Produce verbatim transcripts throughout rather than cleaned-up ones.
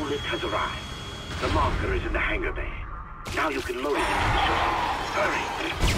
lift has arrived. The marker is in the hangar bay. Now you can load it into the shuttle. Hurry!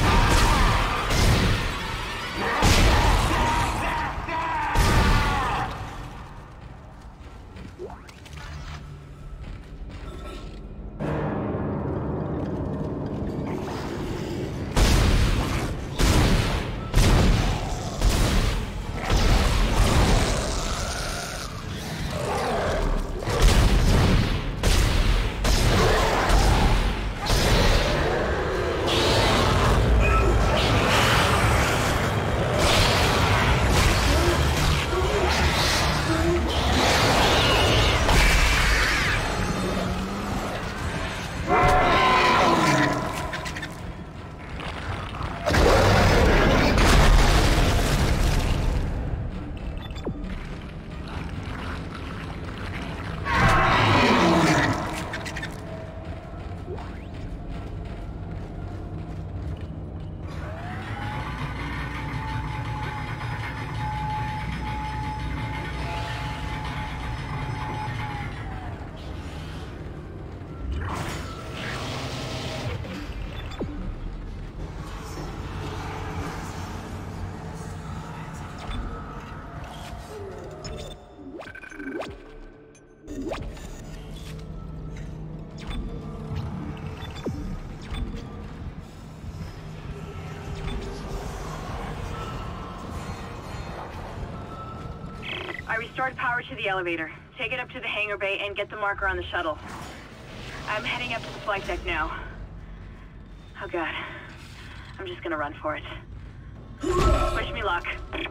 I restored power to the elevator. Take it up to the hangar bay and get the marker on the shuttle. I'm heading up to the flight deck now. Oh god. I'm just gonna run for it. Wish me luck.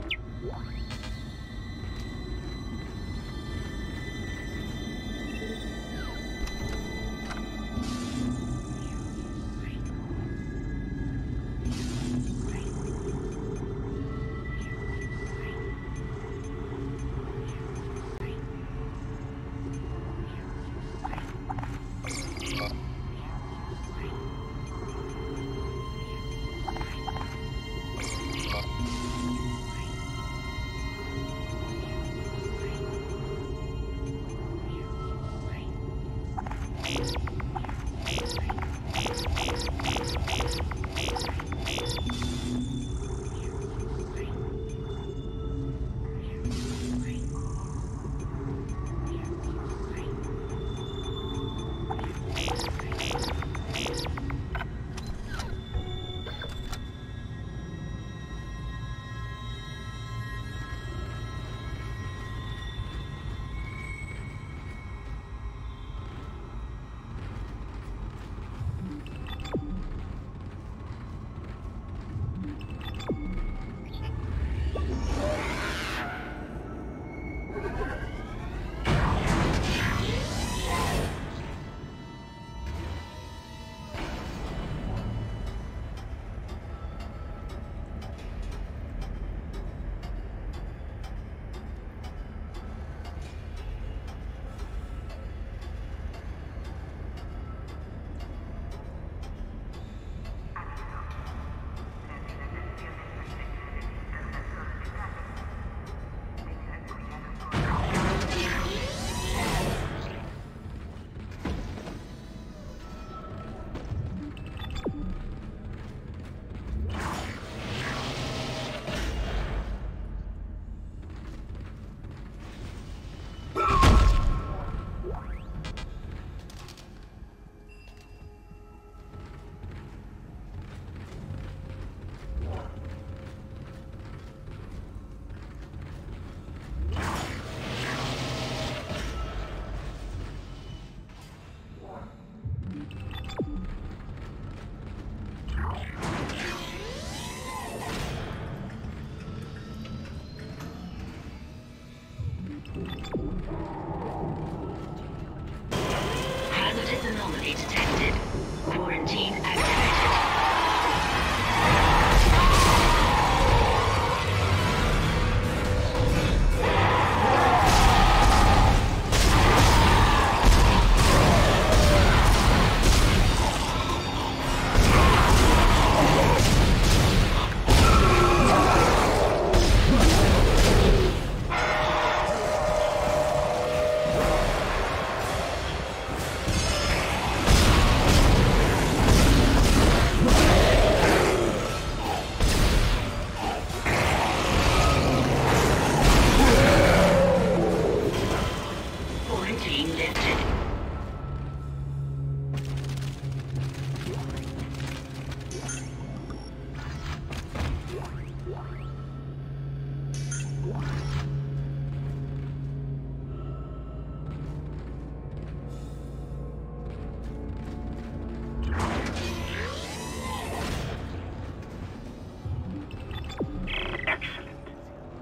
Anomaly detected. Quarantine activated.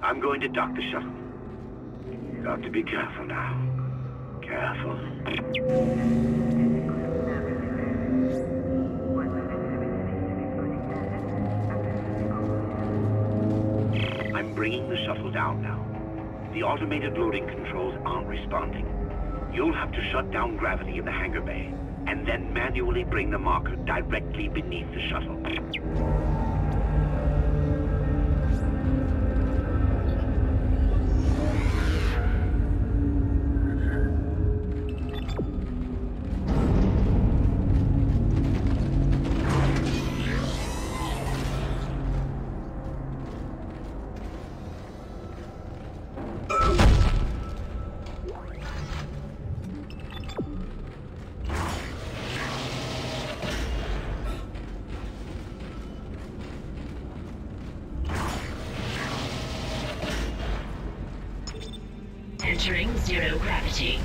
I'm going to dock the shuttle. Got to be careful now. Careful. I'm bringing the shuttle down now. The automated loading controls aren't responding. You'll have to shut down gravity in the hangar bay, and then manually bring the marker directly beneath the shuttle. Entering zero gravity.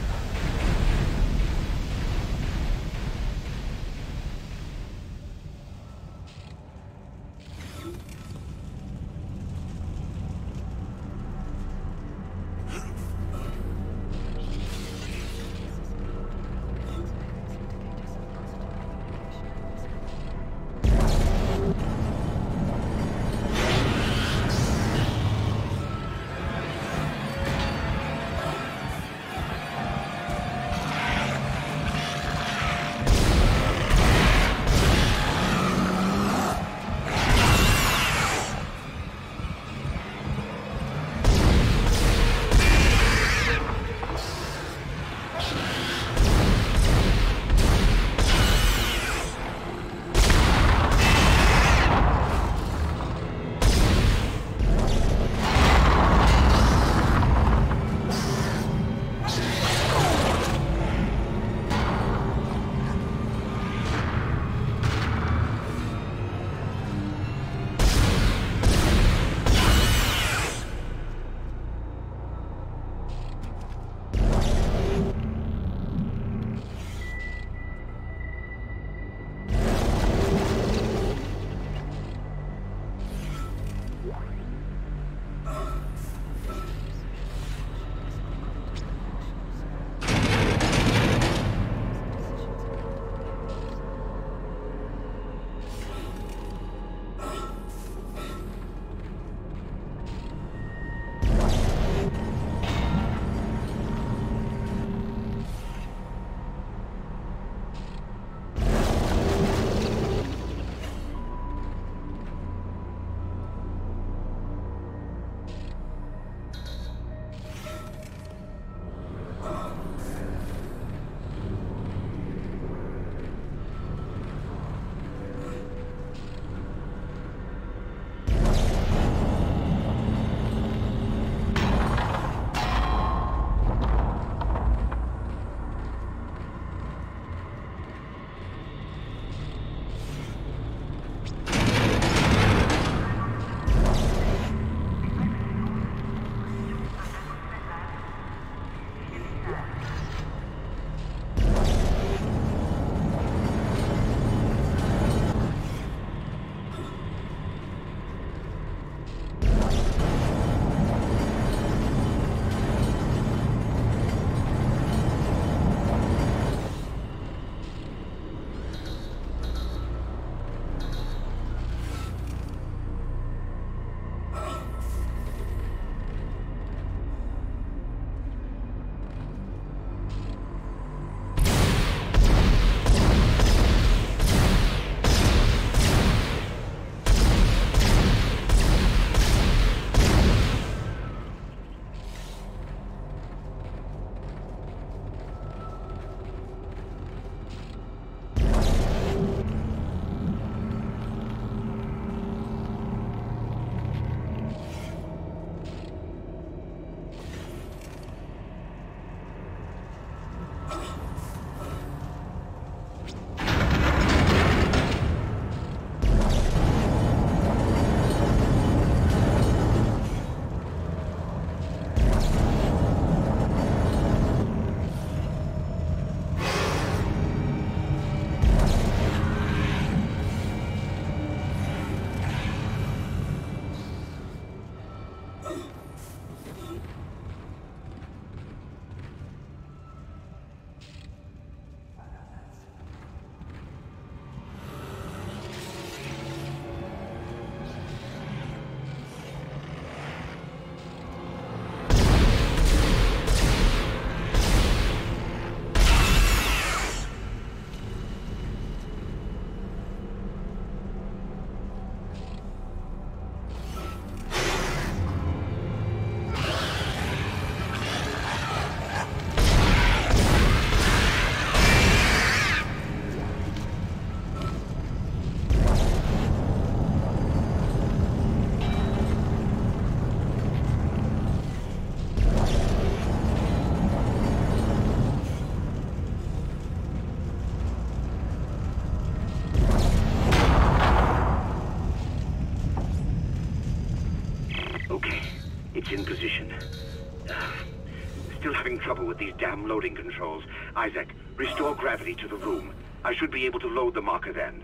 still having trouble with these damn loading controls. Isaac, restore gravity to the room. I should be able to load the marker then.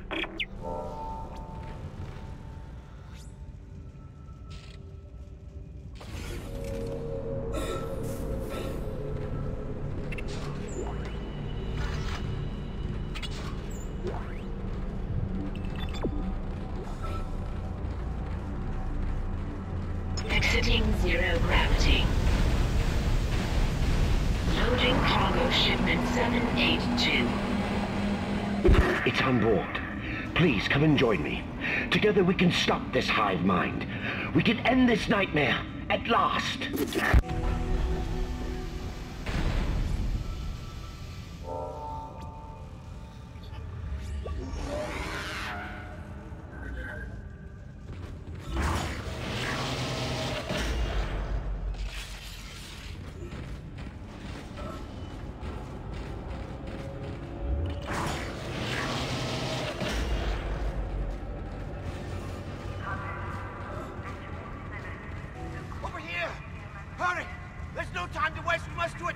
Exiting zero gravity. Loading cargo shipment seven eight two. It's on board. Please come and join me. Together we can stop this hive mind. We can end this nightmare at last. Hurry! There's no time to waste. We must do it.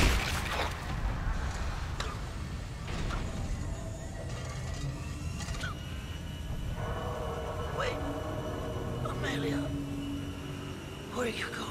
Wait. Amelia. Where are you going?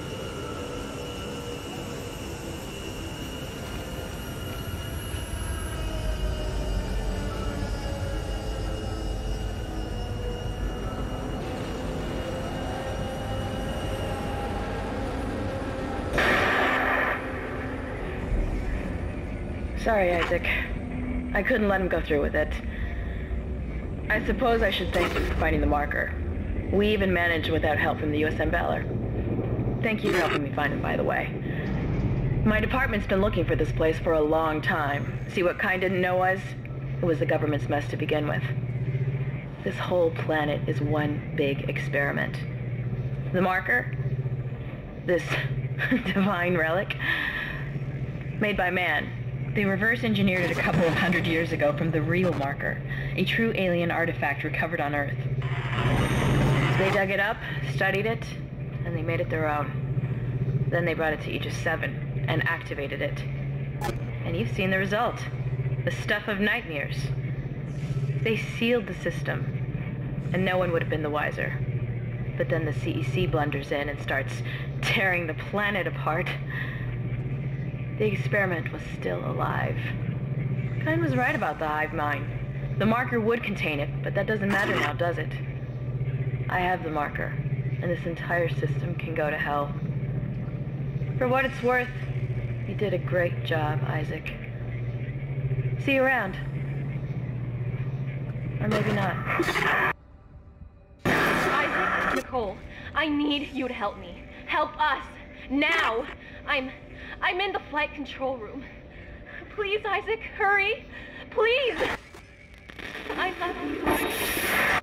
Sorry, Isaac. I couldn't let him go through with it. I suppose I should thank you for finding the marker. We even managed without help from the U S M Valor. Thank you for helping me find him, by the way. My department's been looking for this place for a long time. See what Kyne didn't know was? It was the government's mess to begin with. This whole planet is one big experiment. The marker? This divine relic? Made by man. They reverse engineered it a couple of hundred years ago from the real marker, a true alien artifact recovered on Earth. They dug it up, studied it, and they made it their own. Then they brought it to Aegis seven and activated it. And you've seen the result. The stuff of nightmares. They sealed the system, and no one would have been the wiser. But then the C E C blunders in and starts tearing the planet apart. The experiment was still alive. Kyne was right about the hive mind. The marker would contain it, but that doesn't matter now, does it? I have the marker, and this entire system can go to hell. For what it's worth, you did a great job, Isaac. See you around. Or maybe not. Isaac, Nicole, I need you to help me. Help us. Now. I'm... I'm in the flight control room. Please, Isaac, hurry. Please. I'm not...